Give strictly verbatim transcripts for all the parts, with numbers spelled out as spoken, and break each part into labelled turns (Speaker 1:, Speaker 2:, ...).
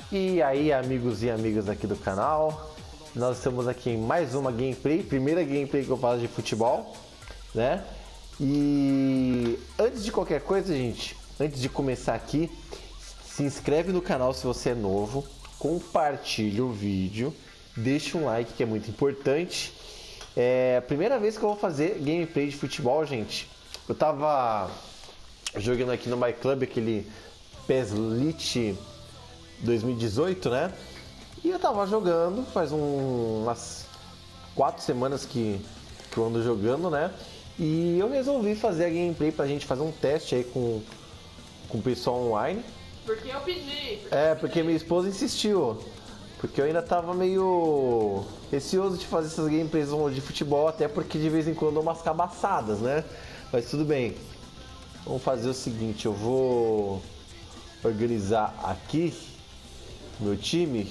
Speaker 1: E aí, amigos e amigas aqui do canal, nós estamos aqui em mais uma gameplay, primeira gameplay que eu faço de futebol, né? E antes de qualquer coisa, gente, antes de começar aqui, se inscreve no canal se você é novo, compartilha o vídeo, deixa um like que é muito importante. É a primeira vez que eu vou fazer gameplay de futebol, gente. Eu tava jogando aqui no My Club aquele PES Elite dois mil e dezoito, né? E eu tava jogando, faz um, umas quatro semanas que, que eu ando jogando, né? E eu resolvi fazer a gameplay pra gente fazer um teste aí com, com o pessoal online.
Speaker 2: Porque eu pedi.
Speaker 1: É,
Speaker 2: Porque eu pedi.
Speaker 1: porque minha esposa insistiu. Porque eu ainda tava meio receoso de fazer essas gameplays de futebol, até porque de vez em quando eu dou umas cabaçadas, né? Mas tudo bem. Vamos fazer o seguinte, eu vou organizar aqui meu time.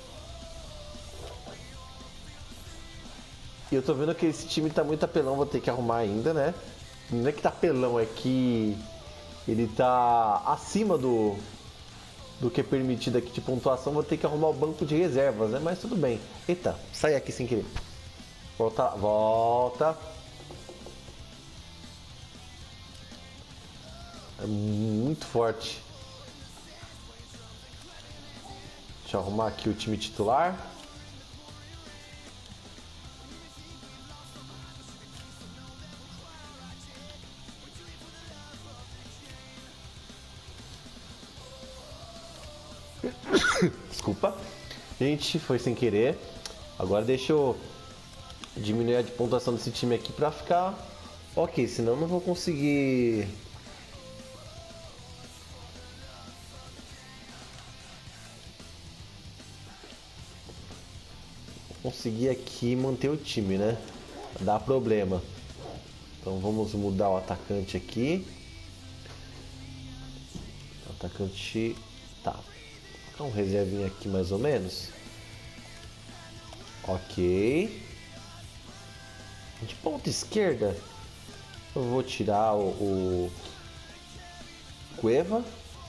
Speaker 1: E eu tô vendo que esse time tá muito apelão, vou ter que arrumar ainda, né? Não é que tá apelão, é que ele tá acima do, do que é permitido aqui de pontuação, vou ter que arrumar o banco de reservas, né? Mas tudo bem. Eita, sai aqui sem querer. Volta, volta. É muito forte. Deixa eu arrumar aqui o time titular. Desculpa. Gente, foi sem querer. Agora deixa eu diminuir a de pontuação desse time aqui pra ficar ok, senão eu não vou conseguir. Conseguir aqui manter o time, né? Dá problema. Então vamos mudar o atacante aqui. O atacante tá. Então reservinha aqui mais ou menos. Ok. De ponta esquerda eu vou tirar o, o Cueva.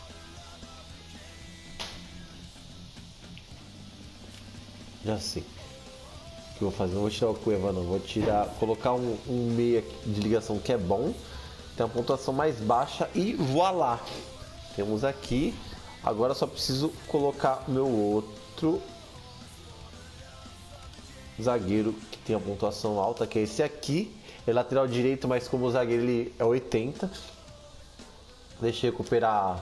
Speaker 1: Já sei. O que eu vou fazer? Não vou tirar o Cueva não, vou tirar, colocar um, um meia de ligação que é bom, tem uma pontuação mais baixa e voilá. Temos aqui. Agora só preciso colocar o meu outro zagueiro que tem a pontuação alta, que é esse aqui. É lateral direito, mas como o zagueiro ele é oitenta. Deixa eu recuperar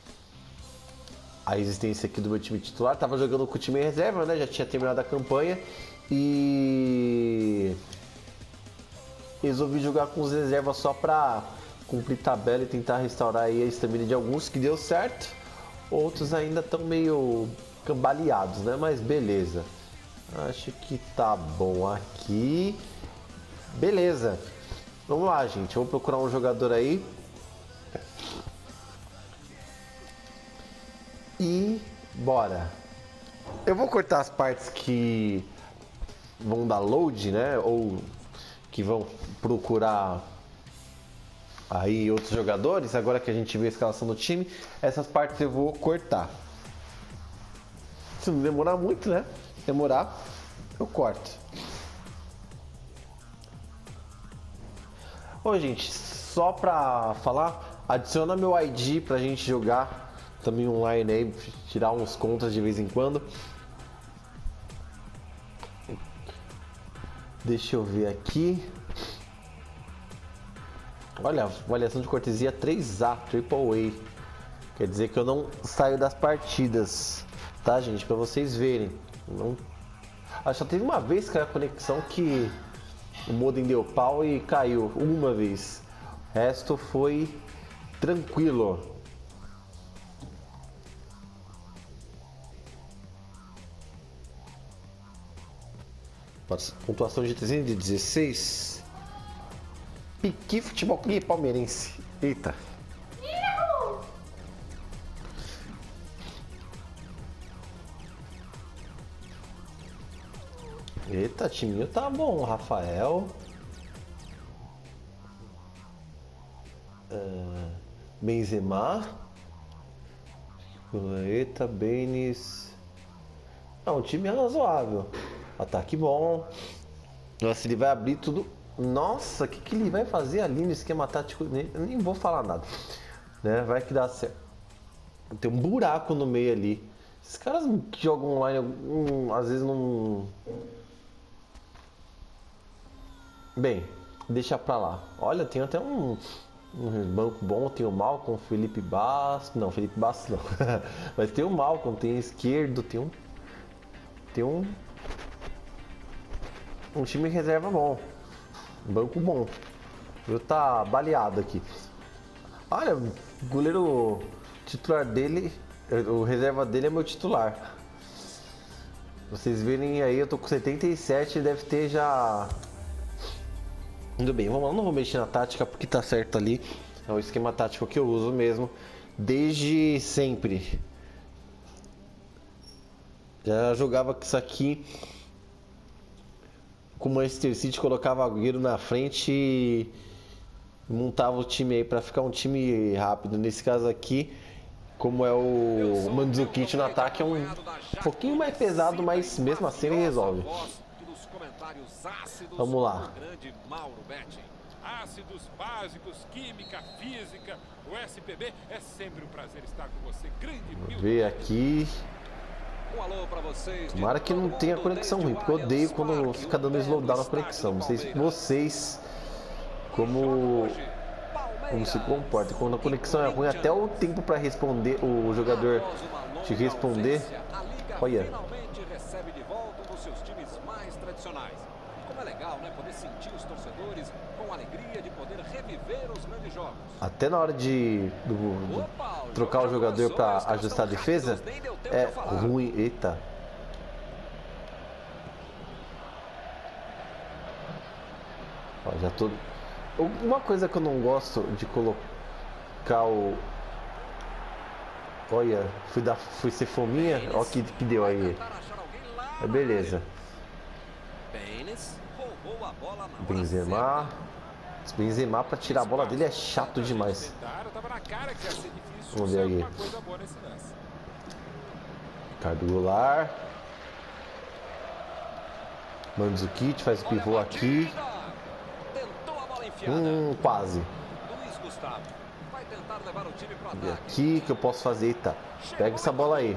Speaker 1: a existência aqui do meu time titular. Tava jogando com o time em reserva, né? Já tinha terminado a campanha. E resolvi jogar com os reservas só pra cumprir tabela e tentar restaurar aí a estamina de alguns, que deu certo. Outros ainda estão meio cambaleados, né? Mas beleza. Acho que tá bom aqui. Beleza. Vamos lá, gente. Vou procurar um jogador aí. E bora. Eu vou cortar as partes que vão dar load, né? Ou que vão procurar aí outros jogadores. Agora que a gente viu a escalação do time, essas partes eu vou cortar. Se não demorar muito, né? Demorar, eu corto. Ô, gente, só pra falar, adiciona meu I D pra gente jogar também online aí, tirar uns contas de vez em quando. Deixa eu ver aqui. Olha, avaliação de cortesia três A, Triple A. Quer dizer que eu não saio das partidas, tá, gente? Pra vocês verem. Não... Ah, só teve uma vez que a conexão que o modem deu pau e caiu. Uma vez. O resto foi tranquilo. Pontuação de trezentos e dezesseis. Piqui Futebol Clube Palmeirense. Eita. Eita, timinho tá bom, Rafael. Uh, Benzema. Eita, Benes. É um time razoável. Ataque bom. Nossa, ele vai abrir tudo. Nossa, o que, que ele vai fazer ali no esquema tático? Nem, nem vou falar nada. Né? Vai que dá certo. Tem um buraco no meio ali. Esses caras que jogam online, um, às vezes não. Bem, deixa pra lá. Olha, tem até um, um banco bom. Tem o Malcom, Felipe Bastos. Não, Felipe Bastos não. Mas tem o Malcom, tem esquerdo, tem um. Tem um. Um time reserva bom. Um banco bom. Eu tá baleado aqui. Olha, o goleiro titular dele. O reserva dele é meu titular. Vocês verem aí, eu tô com setenta e sete, deve ter já. Tudo bem, vamos lá, não vou mexer na tática porque tá certo ali. É o esquema tático que eu uso mesmo, desde sempre. Já jogava com isso aqui com o Manchester City, colocava zagueiro na frente e montava o time aí pra ficar um time rápido. Nesse caso aqui, como é o Mandzukic no ataque, é um pouquinho mais pesado, mas mesmo assim ele resolve. Vamos lá.
Speaker 2: Ácidos básicos, química, física, o S P B é sempre um prazer estar com você. Grande
Speaker 1: Vou ver aqui. Tomara que não tenha conexão ruim, porque eu odeio quando fica dando slowdown na conexão. Não sei se vocês como como se comporta. Quando a conexão é ruim, até o tempo para responder, o jogador te responder. Olha. Até na hora de do, do, trocar o jogador para ajustar a defesa é ruim. Eita. Ó, já tô. Uma coisa que eu não gosto de colocar o. Olha, fui dar, fui ser fominha. Olha o que, que deu aí. É beleza. Benzema. Benzema pra tirar a bola dele é chato demais. Vamos ver aí. Ricardo Goulart. Mandzukic faz o pivô aqui. Hum, quase. E aqui que eu posso fazer, eita. Pega essa bola aí.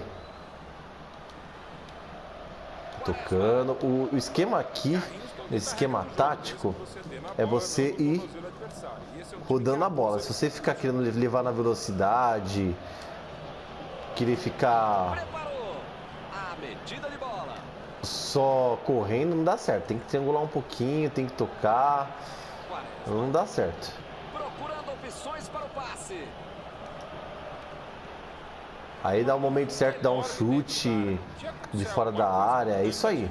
Speaker 1: Tocando. O, o esquema aqui, esse esquema tático, é você ir rodando a bola. Se você ficar querendo levar na velocidade, querer ficar só correndo, não dá certo. Tem que triangular um pouquinho, tem que tocar. Não dá certo. Aí dá o momento certo, dá um chute de fora da área, é isso aí.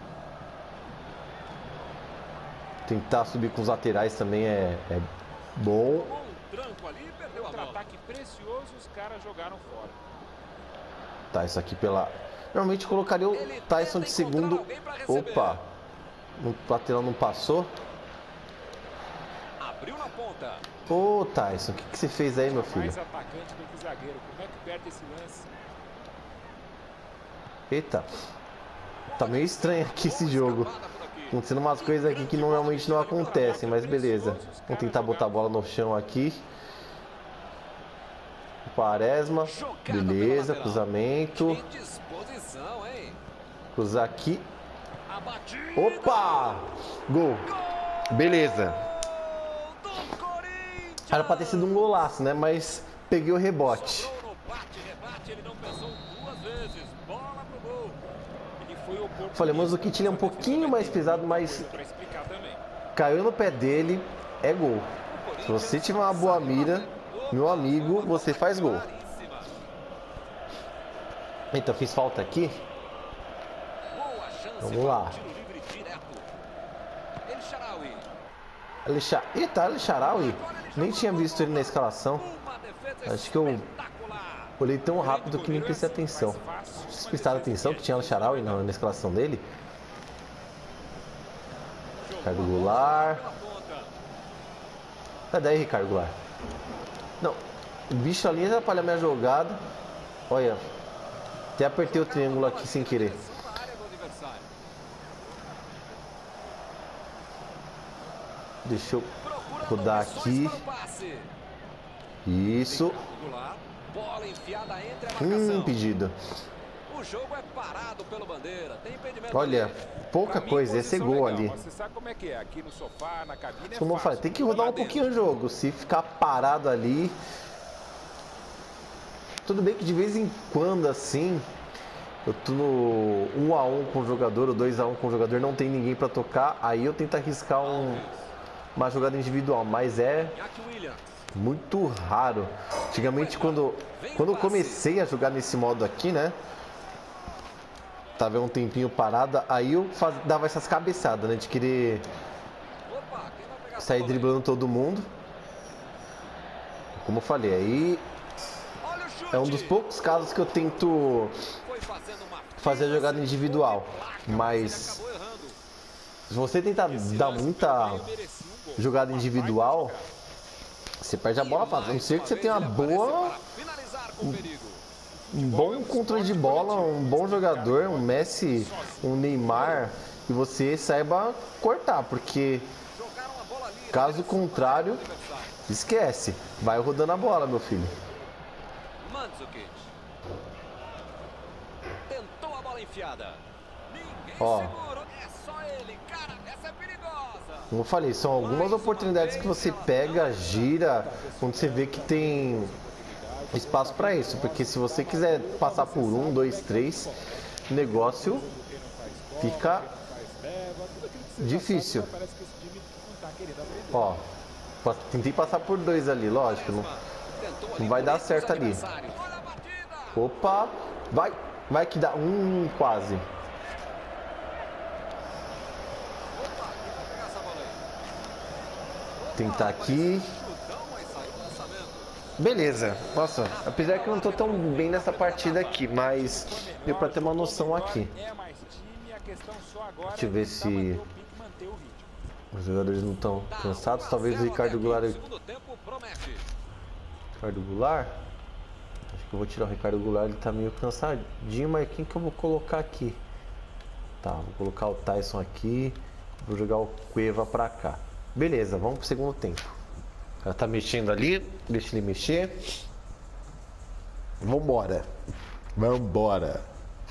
Speaker 1: Tentar subir com os laterais também é, é bom. Tá, isso aqui pela... Normalmente colocaria o Tyson de segundo. Opa, o lateral não passou. Ô, Tyson, o que, que você fez aí, meu filho? Eita, tá meio estranho aqui esse jogo. Acontecendo umas coisas aqui que normalmente não acontecem, mas beleza. Vamos tentar botar a bola no chão aqui. Quaresma, beleza, cruzamento. Cruzar aqui. Opa! Gol! Beleza. Era pra ter sido um golaço, né? Mas peguei o rebote. Falei, mas o kit é um pouquinho mais pesado, mas caiu no pé dele, é gol. Se você tiver uma boa mira, meu amigo, você faz gol. Então, fiz falta aqui. Vamos lá. Alexar... Eita, Alexaraui. Nem tinha visto ele na escalação. Acho que eu olhei tão rápido que nem prestei atenção. Vocês prestaram atenção que tinha Alexaraui na, na escalação dele? Ricardo Goulart. Sai daí, Ricardo Goulart. Não, o bicho ali atrapalha a minha jogada. Olha, até apertei o triângulo aqui sem querer. Deixa eu rodar aqui. Isso. Hum, impedido.
Speaker 3: O jogo é parado pelo bandeira. Tem impedimento.
Speaker 1: Olha, pouca coisa, esse é gol ali.
Speaker 2: Você sabe como é que é? Aqui no sofá, na cabine é
Speaker 1: Como eu falei, tem que rodar um pouquinho o jogo. Se ficar parado ali. Tudo bem que de vez em quando assim, eu tô no um a um com o jogador, ou dois a um com o jogador, não tem ninguém pra tocar, aí eu tento arriscar um, uma jogada individual, mas é muito raro. Antigamente, quando, quando eu comecei a jogar nesse modo aqui, né, tava um tempinho parada, aí eu faz, dava essas cabeçadas, né, de querer sair driblando todo mundo. Como eu falei, aí é um dos poucos casos que eu tento fazer a jogada individual, mas se você tentar dar muita jogada individual, você perde a bola fácil. A não ser que você tenha uma boa, um bom controle de bola, um bom jogador, um Messi, um Neymar, e você saiba cortar, porque caso contrário, esquece, vai rodando a bola, meu filho.
Speaker 3: Tentou a bola enfiada. Ninguém
Speaker 1: Ó,
Speaker 3: segura. É só ele, cara. Essa é perigosa.
Speaker 1: como eu falei, são algumas oportunidades que você pega, gira, quando você vê que tem espaço para isso. Porque se você quiser passar por um, dois, três, o negócio fica difícil. Ó, tentei passar por dois ali, lógico, não, não vai dar certo ali. Opa, vai, vai que dá um quase. Tentar aqui. Beleza, nossa, apesar que eu não tô tão bem nessa partida aqui, mas deu pra ter uma noção aqui. Deixa eu ver se os jogadores não estão cansados. Talvez o Ricardo Goulart. Ricardo Goulart? Acho que eu vou tirar o Ricardo Goulart, ele tá meio cansadinho, mas quem que eu vou colocar aqui? Tá, vou colocar o Tyson aqui, vou jogar o Cueva pra cá. Beleza, vamos pro segundo tempo. Ela tá mexendo ali, deixa ele mexer. Vambora. Vambora.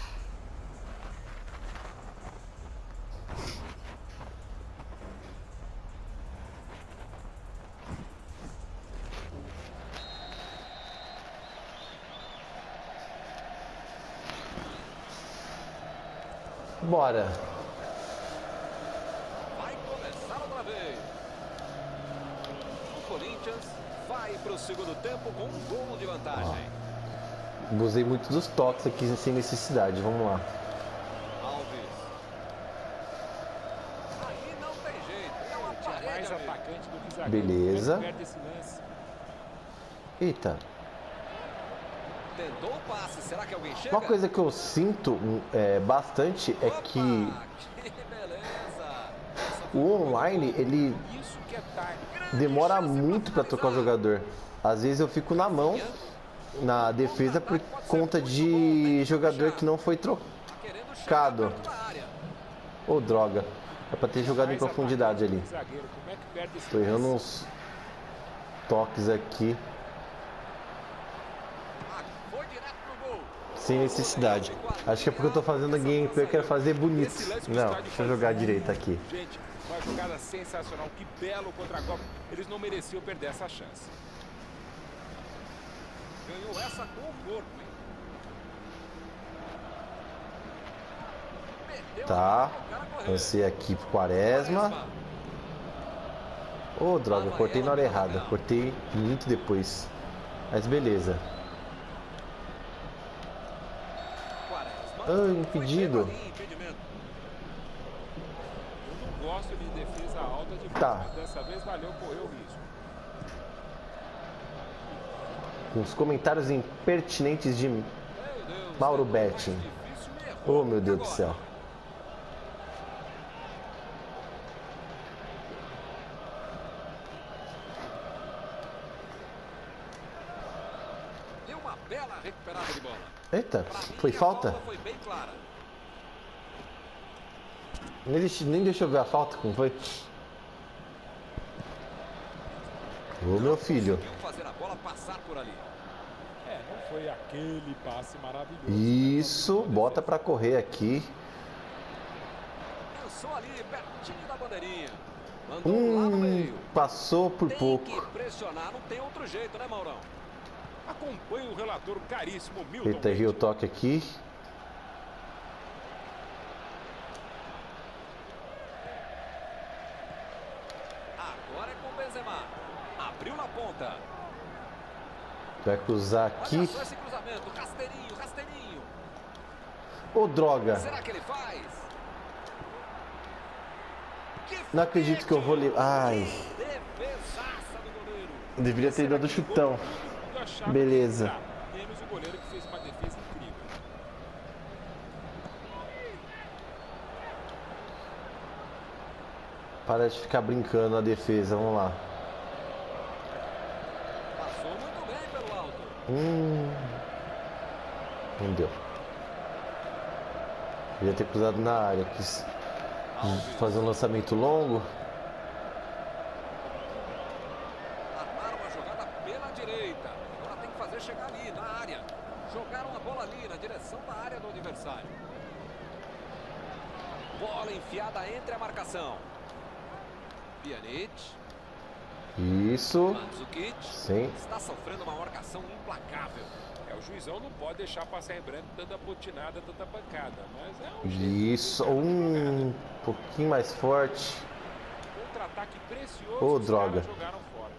Speaker 1: Bora.
Speaker 3: Vai começar outra vez. O Corinthians vai para o segundo tempo com um gol de vantagem.
Speaker 1: Ah, gozei muito dos toques aqui sem necessidade. Vamos lá.
Speaker 3: Alves. Aí não tem jeito. É uma parede,
Speaker 2: mais
Speaker 3: amigo.
Speaker 2: atacante do que zagueiro.
Speaker 1: Beleza. Eita.
Speaker 3: Tentou o passe. Será que alguém chega?
Speaker 1: Uma coisa que eu sinto é, bastante é
Speaker 3: Opa,
Speaker 1: que
Speaker 3: que beleza.
Speaker 1: o online, ele
Speaker 2: Isso que é tarde.
Speaker 1: demora muito para trocar o jogador. Às vezes eu fico na mão, na defesa, por conta de jogador que não foi trocado. Ô, oh, droga. É para ter jogado em profundidade ali. Tô errando uns toques aqui. Sem necessidade. Acho que é porque eu tô fazendo gameplay, eu quero fazer bonito. Não, deixa eu jogar direito aqui.
Speaker 2: Gente, uma jogada sensacional. Que belo contra-golpe. Eles não mereciam perder essa chance.
Speaker 3: Ganhou essa com o corpo, hein?
Speaker 1: Tá. Lancei aqui pro Quaresma. Ô, oh, droga, cortei na hora errada. Cortei muito depois. Mas beleza. Ah, impedido.
Speaker 2: Eu não gosto de defesa alta de
Speaker 1: tá.
Speaker 2: Dessa vez valeu correr o risco.
Speaker 1: Uns comentários impertinentes de Mauro Betting. Oh, meu Deus do céu.
Speaker 3: Deu uma bela recuperada de bola.
Speaker 1: Eita, foi falta? Nem deixa, nem deixa eu ver a falta, como foi? Ô, meu filho.
Speaker 3: Conseguiu fazer a bola passar por ali.
Speaker 2: É, não foi aquele passe maravilhoso.
Speaker 1: Isso, bota pra correr aqui.
Speaker 3: Lançou ali, pertinho da bandeirinha. Mandou lá no
Speaker 1: Hum,
Speaker 3: meio.
Speaker 1: passou por
Speaker 3: Tem
Speaker 1: pouco.
Speaker 3: que pressionar, não tem outro jeito, né, Maurão?
Speaker 2: Acompanha o relator caríssimo Milton
Speaker 1: Eita, errei o toque aqui.
Speaker 3: Agora é com o Benzema. Abriu na ponta.
Speaker 1: Vai cruzar aqui.
Speaker 3: Olha só esse cruzamento, rasteirinho, rasteirinho.
Speaker 1: Ô, droga.
Speaker 3: Será que ele faz? Que
Speaker 1: Não acredito que eu vou... li- Ai,
Speaker 3: defesaça do goleiro.
Speaker 1: deveria ter dado chutão.
Speaker 2: mundo achava
Speaker 1: Beleza.
Speaker 2: que ia entrar, menos o goleiro que fez uma defesa incrível.
Speaker 1: Para de ficar brincando na defesa, vamos lá.
Speaker 3: Passou muito bem pelo alto.
Speaker 1: Hum, não deu. Devia ter cruzado na área. Quis fazer um lançamento longo.
Speaker 3: Armaram uma jogada pela direita. Agora tem que fazer chegar ali, na área. Jogaram a bola ali, na direção da área do adversário. Bola enfiada entre a marcação. Pjanic.
Speaker 1: Isso.
Speaker 3: Mandzukic.
Speaker 1: Sim.
Speaker 3: Está sofrendo uma marcação implacável.
Speaker 2: É, o juizão não pode deixar passar em branco tanta botinada, tanta pancada. Mas é um jeito
Speaker 1: Isso. Um pouquinho mais forte.
Speaker 2: contra-ataque precioso.
Speaker 1: Ô,
Speaker 2: os
Speaker 1: droga.
Speaker 2: caras jogaram fora.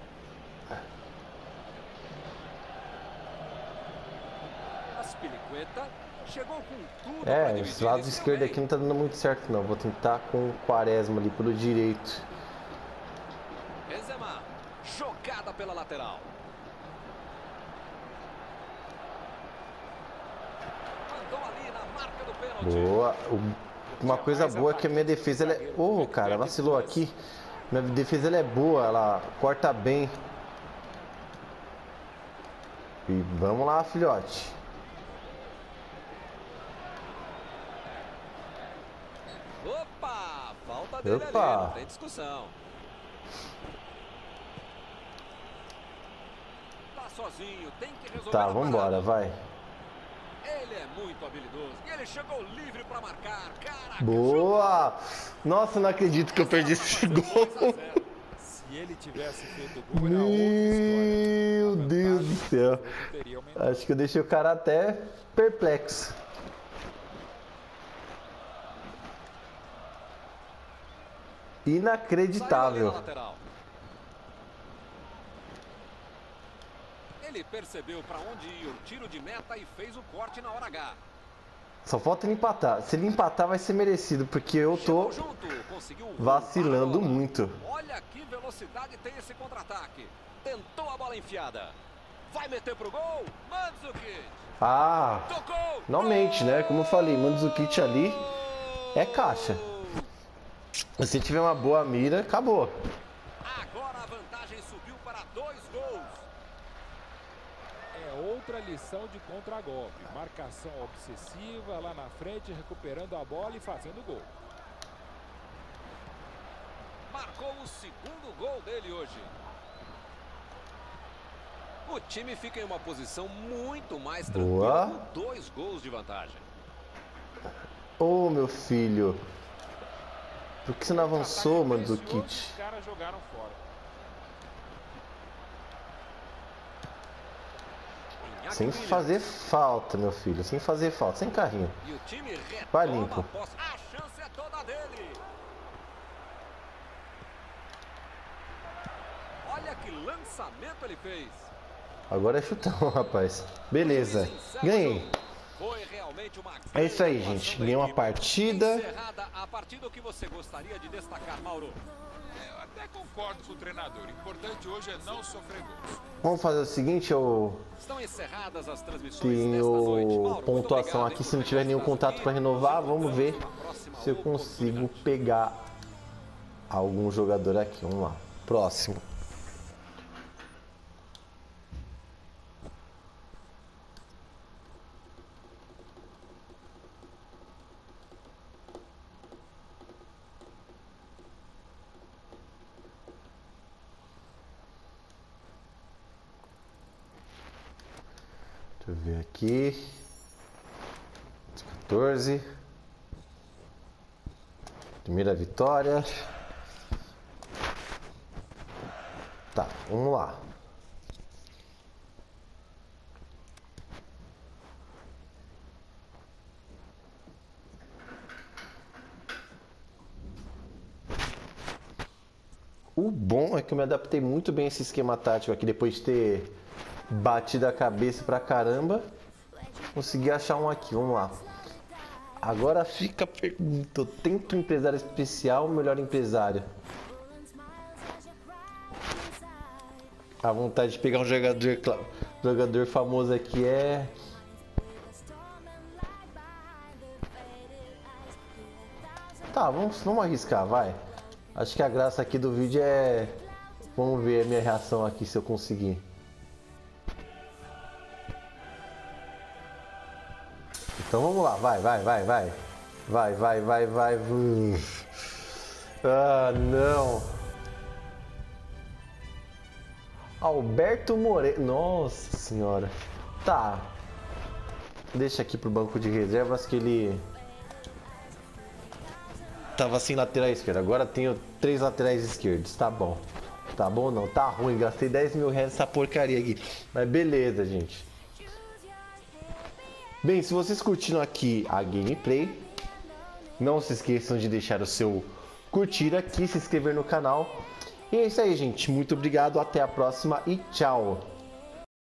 Speaker 3: Aspilicueta chegou com tudo pra
Speaker 1: É,
Speaker 3: dividir
Speaker 1: esse lado
Speaker 3: esse
Speaker 1: esquerdo
Speaker 3: também.
Speaker 1: aqui não tá dando muito certo não. Vou tentar com o Quaresma ali pelo direito.
Speaker 3: Benzema, jogada pela lateral. Mandou ali na marca do pênalti.
Speaker 1: Boa. O- Uma coisa boa é que a minha defesa ela é... Ô, cara, vacilou aqui. Minha defesa ela é boa, ela corta bem. E vamos lá, filhote.
Speaker 3: Opa, falta dele
Speaker 1: Opa.
Speaker 3: ali, não tem discussão. Tá sozinho, tem que resolver
Speaker 1: Tá,
Speaker 3: a
Speaker 1: vambora,
Speaker 3: parada.
Speaker 1: vai.
Speaker 3: Ele é muito habilidoso e ele chegou livre pra marcar. Caraca,
Speaker 1: Boa! Nossa, não acredito que eu perdi esse gol.
Speaker 3: dois a zero.
Speaker 2: Se ele tivesse feito o gol, era outra história.
Speaker 1: Meu
Speaker 2: A
Speaker 1: Deus
Speaker 2: vantagem
Speaker 1: do céu.
Speaker 2: do jogo teria aumentado.
Speaker 1: Acho que eu deixei o cara até perplexo.
Speaker 3: Saiu ali na
Speaker 1: Inacreditável.
Speaker 3: lateral. Ele percebeu pra onde ia o tiro de meta e fez o corte na hora H.
Speaker 1: Só falta ele empatar. Se ele empatar, vai ser merecido, porque eu tô
Speaker 3: Chegou junto, conseguiu
Speaker 1: vacilando
Speaker 3: roubar a bola.
Speaker 1: muito.
Speaker 3: Olha que velocidade tem esse contra-ataque. Tentou a bola enfiada. Vai meter pro gol. Mandzukic.
Speaker 1: Ah,
Speaker 3: Tocou.
Speaker 1: não mente, né? Como eu falei, Mandzukic ali é caixa. Se tiver uma boa mira, acabou.
Speaker 3: Agora a vantagem subiu para dois gols.
Speaker 2: É outra lição de contragolpe. Marcação obsessiva lá na frente, recuperando a bola e fazendo gol.
Speaker 3: Marcou o segundo gol dele hoje. O time fica em uma posição muito mais tranquila,
Speaker 1: Boa.
Speaker 3: com dois gols de vantagem.
Speaker 1: Ô, meu filho. Por que você não avançou,
Speaker 2: Contra-ataque precioso,
Speaker 1: Mandzukic?
Speaker 2: Os caras jogaram fora.
Speaker 3: Iñaki
Speaker 1: Sem
Speaker 3: Williams.
Speaker 1: fazer falta, meu filho. Sem fazer falta, sem carrinho.
Speaker 3: E o time retoma
Speaker 1: Vai, limpo.
Speaker 3: a posse. A chance é toda dele. Olha que lançamento ele fez.
Speaker 1: Agora é chutão, rapaz. Beleza. Ganhei.
Speaker 3: Foi realmente uma
Speaker 1: É isso aí,
Speaker 3: grande
Speaker 1: gente.
Speaker 3: atuação da
Speaker 1: Ganhei uma
Speaker 3: equipe.
Speaker 1: partida.
Speaker 3: Encerrada a partida, o que você gostaria de destacar, Mauro?
Speaker 2: Eu até concordo com o treinador. O importante hoje é não sofrer gols.
Speaker 1: Vamos fazer o seguinte, eu
Speaker 3: Estão encerradas as transmissões desta noite.
Speaker 1: tenho
Speaker 3: Mauro, muito
Speaker 1: pontuação
Speaker 3: obrigado,
Speaker 1: aqui.
Speaker 3: hein,
Speaker 1: Se
Speaker 3: por
Speaker 1: não
Speaker 3: ter
Speaker 1: tiver nenhum
Speaker 3: estado
Speaker 1: contato
Speaker 3: aqui.
Speaker 1: para renovar,
Speaker 3: Nos
Speaker 1: vamos ver
Speaker 3: encontramos numa próxima
Speaker 1: se eu consigo
Speaker 3: oportunidade.
Speaker 1: pegar algum jogador aqui. Vamos lá. Próximo. Deixa eu ver aqui. quatorze. Primeira vitória. Tá, vamos lá. O bom é que eu me adaptei muito bem a esse esquema tático aqui, depois de ter batido a cabeça pra caramba. Consegui achar um aqui, vamos lá. Agora fica a pergunta, eu tento um empresário especial ou melhor empresário? A vontade de pegar um jogador, jogador famoso aqui é... Tá, vamos, vamos arriscar, vai. Acho que a graça aqui do vídeo é... Vamos ver a minha reação aqui se eu conseguir. Então vamos lá, vai, vai, vai, vai. Vai, vai, vai, vai. Ah, não. Alberto Moreira. Nossa senhora. Tá. Deixa aqui pro banco de reservas que ele... Tava sem lateral esquerdo. Agora tenho três laterais esquerdos. Tá bom. Tá bom não? Tá ruim. Gastei dez mil reais nessa porcaria aqui. Mas beleza, gente. Bem, se vocês curtiram aqui a gameplay, não se esqueçam de deixar o seu curtir aqui, se inscrever no canal. E é isso aí, gente. Muito obrigado. Até a próxima e tchau.